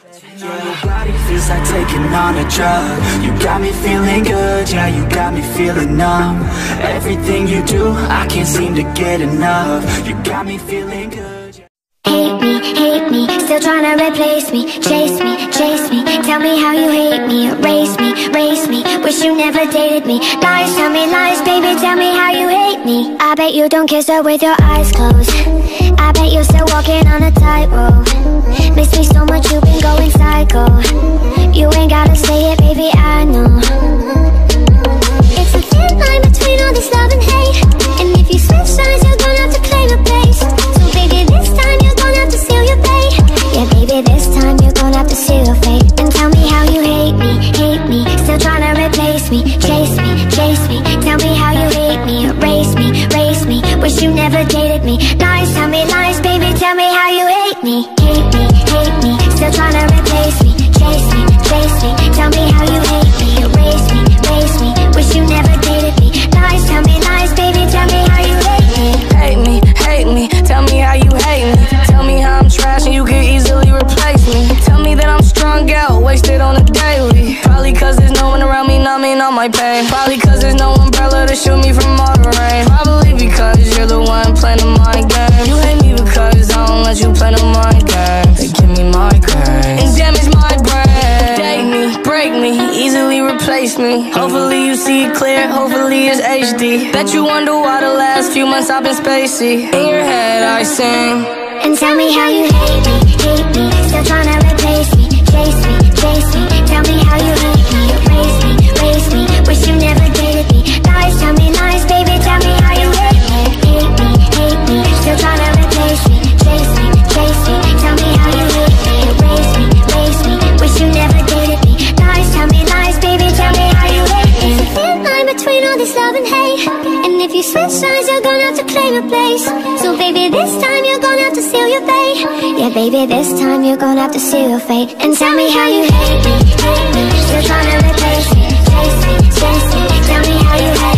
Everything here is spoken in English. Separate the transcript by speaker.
Speaker 1: Your body feels like taking on a drug. You got me feeling good, yeah, you got me feeling numb. Everything you do, I can't seem to get enough. You got me feeling good, yeah.
Speaker 2: Hate me, still trying to replace me. Chase me, tell me how you hate me. Erase me, wish you never dated me. Lies, tell me lies, baby, tell me how you hate me. I bet you don't kiss her with your eyes closed. I bet you're still walking on a tightrope. Miss me so much, you've been going psycho. You ain't gotta say it, baby, I know. It's a thin line between all this love and hate. And if you switch sides, you're gonna have to claim your place. So baby, this time you're gonna have to seal your fate. Yeah, baby, this time you're gonna have to seal your fate. And tell me how you hate me, still trying to replace me. Chase me, tell me how you hate me. Erase me, wish you never dated me. Lies, tell me lies, baby, tell me how you hate me. Hate me, still trying to replace me. Chase me, tell me how you hate me. Erase me, wish you never dated me. Lies, tell me lies, baby, tell me how you hate me.
Speaker 3: Hate me, tell me how you hate me. Tell me how I'm trash and you can easily replace me. Tell me that I'm strung out, wasted on a daily. Probably cause there's no one around me numbing all my pain. Probably cause there's no umbrella to shield me from all the rain. Probably because you're the one playing the mind game. You hate me because I don't let you play the mind game. They give me migraines and damage my brain. Date me, break me, easily replace me. Hopefully you see it clear, hopefully it's HD. Bet you wonder why the last few months I've been spacey. In your head I sing.
Speaker 2: And tell me how you hate me, still trying to replace me. Chase me, tell me how you hate me. Erase me, wish you never dated me. Lies, tell me lies, baby, tell me how you hate me. Hate me, still trying to replace me. Chase me, tell me how you hate me. Erase me, wish you never dated me. Lies, tell me lies, baby, tell me how you hate me. It's a thin line between all this love and hate. And if you switch sides, you're gonna have to claim your place. So baby, this time you're gonna have to seal your fate. Yeah, baby, this time you're gonna have to seal your fate. And tell me how you hate me, still trying to replace me. Chase me, tell me how you hate me.